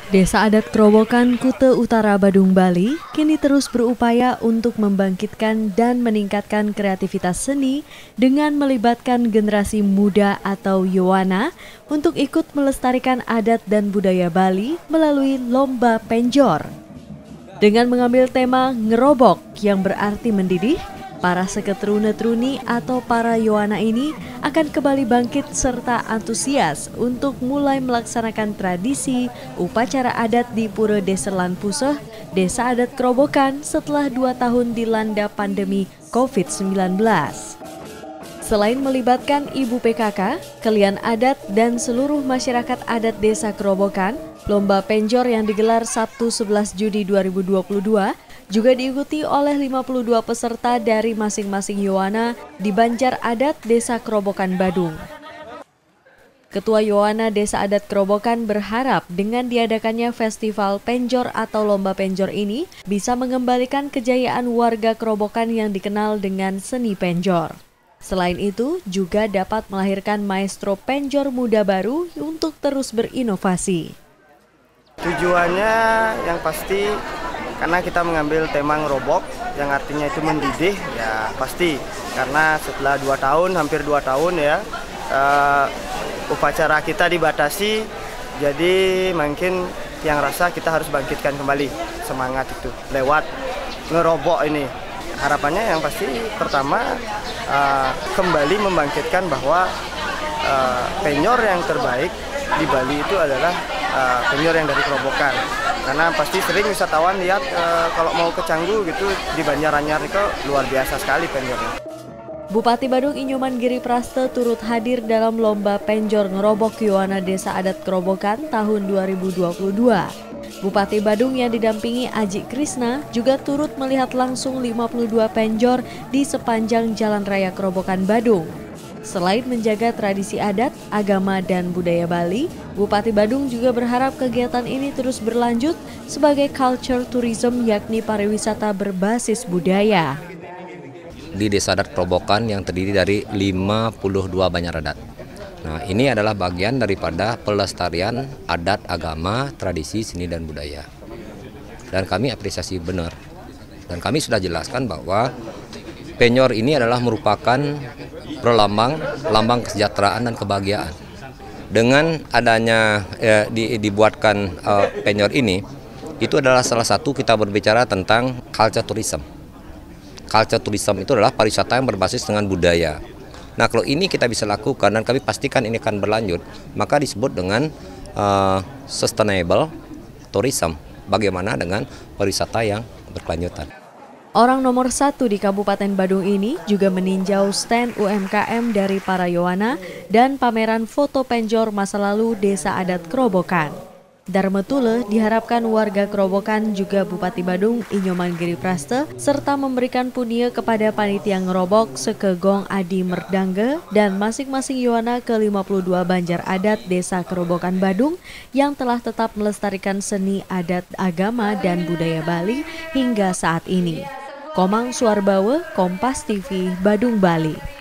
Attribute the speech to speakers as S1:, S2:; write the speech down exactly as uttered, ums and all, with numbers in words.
S1: Desa Adat Krobokan, Kute Utara, Badung, Bali, kini terus berupaya untuk membangkitkan dan meningkatkan kreativitas seni dengan melibatkan generasi muda atau Yowana untuk ikut melestarikan adat dan budaya Bali melalui Lomba Penjor. Dengan mengambil tema ngerobok yang berarti mendidih, para seketrune-truni atau para Yowana ini akan kembali bangkit serta antusias untuk mulai melaksanakan tradisi upacara adat di Pura Deserlan Puseh, Desa Adat Krobokan setelah dua tahun dilanda pandemi covid sembilan belas. Selain melibatkan ibu P K K, kelian adat dan seluruh masyarakat adat Desa Krobokan, Lomba Penjor yang digelar Sabtu sebelas Juni dua ribu dua puluh dua juga diikuti oleh lima puluh dua peserta dari masing-masing Yowana di Banjar Adat Desa Krobokan, Badung. Ketua Yowana Desa Adat Krobokan berharap dengan diadakannya Festival Penjor atau Lomba Penjor ini bisa mengembalikan kejayaan warga Krobokan yang dikenal dengan seni penjor. Selain itu, juga dapat melahirkan maestro penjor muda baru untuk terus berinovasi.
S2: Tujuannya yang pasti karena kita mengambil tema ngerobok yang artinya itu mendidih, ya pasti karena setelah dua tahun, hampir dua tahun ya, uh, upacara kita dibatasi, jadi mungkin yang rasa kita harus bangkitkan kembali semangat itu lewat ngerobok ini. Harapannya yang pasti pertama uh, kembali membangkitkan bahwa uh, penyor yang terbaik di Bali itu adalah uh, penyor yang dari Krobokan. Karena pasti sering wisatawan lihat uh, kalau mau ke Canggu gitu di Banjaranyar itu luar biasa sekali penjornya.
S1: Bupati Badung Inyoman Giri Praste turut hadir dalam Lomba Penjor Ngerobok Yowana Desa Adat Krobokan tahun dua ribu dua puluh dua. Bupati Badung yang didampingi Aji Krisna juga turut melihat langsung lima puluh dua penjor di sepanjang Jalan Raya Krobokan, Badung. Selain menjaga tradisi adat, agama, dan budaya Bali, Bupati Badung juga berharap kegiatan ini terus berlanjut sebagai culture tourism, yakni pariwisata berbasis budaya.
S3: Di Desa Adat Krobokan yang terdiri dari lima puluh dua banjar adat. Nah, ini adalah bagian daripada pelestarian adat, agama, tradisi, seni, dan budaya. Dan kami apresiasi benar. Dan kami sudah jelaskan bahwa penyor ini adalah merupakan perlambang lambang kesejahteraan dan kebahagiaan. Dengan adanya eh, di, dibuatkan eh, penyor ini, itu adalah salah satu kita berbicara tentang culture tourism. Culture tourism itu adalah pariwisata yang berbasis dengan budaya. Nah, kalau ini kita bisa lakukan dan kami pastikan ini akan berlanjut, maka disebut dengan uh, sustainable tourism. Bagaimana dengan pariwisata yang berkelanjutan.
S1: Orang nomor satu di Kabupaten Badung ini juga meninjau stand U M K M dari para Yowana dan pameran foto penjor masa lalu Desa Adat Krobokan. Dharma Tule diharapkan warga Krobokan juga Bupati Badung Inyoman Giri Praste serta memberikan punia kepada panitia ngerobok Sekegong Adi Merdangge dan masing-masing Yowana ke lima puluh dua Banjar Adat Desa Krobokan, Badung yang telah tetap melestarikan seni adat, agama, dan budaya Bali hingga saat ini. Komang Suarbawe, Kompas T V, Badung, Bali.